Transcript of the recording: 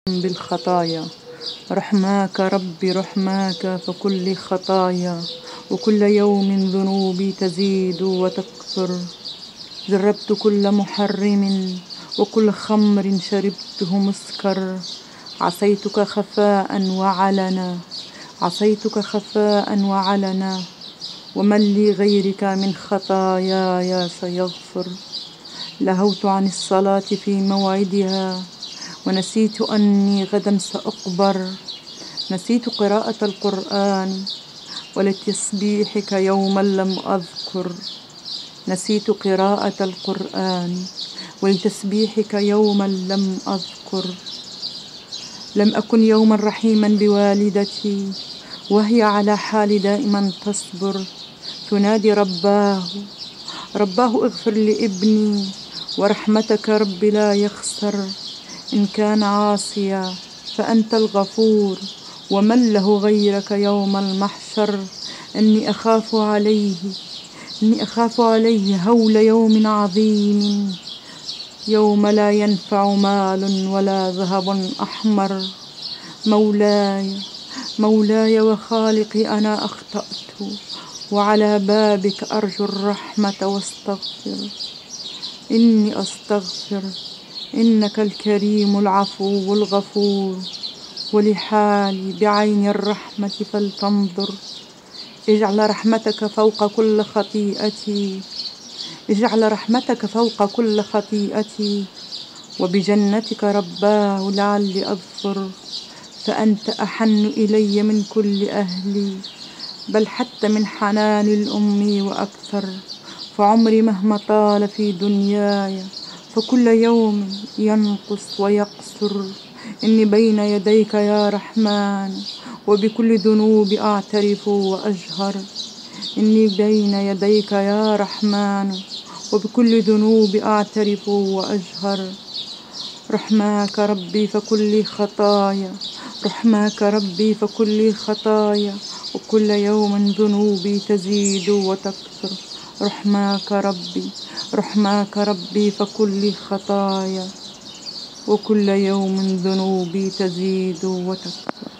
بالخطايا. رحماك ربي رحماك فكل خطايا، وكل يوم ذنوبي تزيد وتكثر. جربت كل محرم وكل خمر شربته مسكر. عصيتك خفاء وعلنا، عصيتك خفاء وعلنا، ومن لي غيرك من خطاياي سيغفر. لهوت عن الصلاة في موعدها، ونسيت أني غدا سأقبر. نسيت قراءة القرآن ولتسبيحك يوما لم أذكر. نسيت قراءة القرآن ولتسبيحك يوما لم أذكر. لم أكن يوما رحيما بوالدتي، وهي على حال دائما تصبر. تنادي رباه اغفر لابني، ورحمتك رب لا يخسر. إن كان عاصيا فأنت الغفور، ومن له غيرك يوم المحشر. إني أخاف عليه هول يوم عظيم، يوم لا ينفع مال ولا ذهب أحمر. مولاي وخالقي أنا أخطأت، وعلى بابك أرجو الرحمة واستغفر. إني أستغفر، إنك الكريم العفو الغفور. ولحالي بعين الرحمة فلتنظر. اجعل رحمتك فوق كل خطيئتي، اجعل رحمتك فوق كل خطيئتي. وبجنتك رباه لعلي أظفر. فأنت أحن إلي من كل أهلي، بل حتى من حنان الأم وأكثر. فعمري مهما طال في دنياي فكل يوم ينقص ويقصر. إني بين يديك يا رحمن، وبكل ذنوب أعترف وأجهر. إني بين يديك يا رحمن، وبكل ذنوب أعترف وأجهر. رحماك ربي فكل خطايا، رحماك ربي فكل خطايا، وكل يوم ذنوبي تزيد وتكثر. رحماك ربي فكل خطايا، وكل يوم ذنوبي تزيد وتكثر.